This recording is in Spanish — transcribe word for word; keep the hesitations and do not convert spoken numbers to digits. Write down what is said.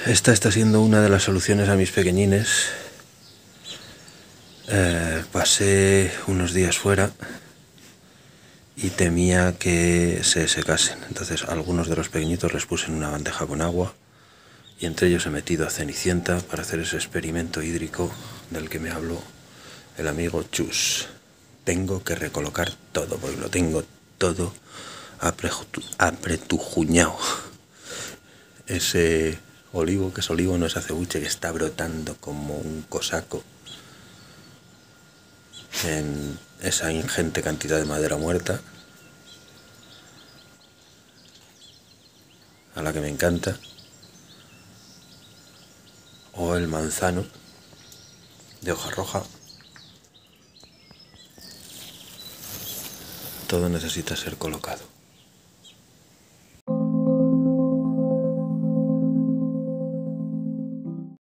esta está siendo una de las soluciones a mis pequeñines. Eh, pasé unos días fuera y temía que se secasen. Entonces algunos de los pequeñitos les puse en una bandeja con agua y entre ellos he metido a Cenicienta para hacer ese experimento hídrico del que me habló el amigo Chus. Tengo que recolocar todo porque lo tengo todo apretujuñado. Ese olivo, que es olivo, no es acebuche, que está brotando como un cosaco en esa ingente cantidad de madera muerta, a la que me encanta, o el manzano de hoja roja. Todo necesita ser colocado.